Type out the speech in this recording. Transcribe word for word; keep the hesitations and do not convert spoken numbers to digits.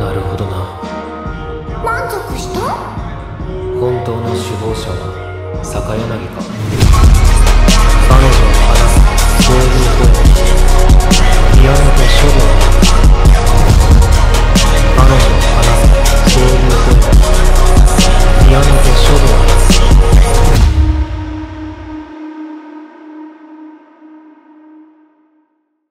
なるほどな。 満足した？ 本当の首謀者は坂柳か。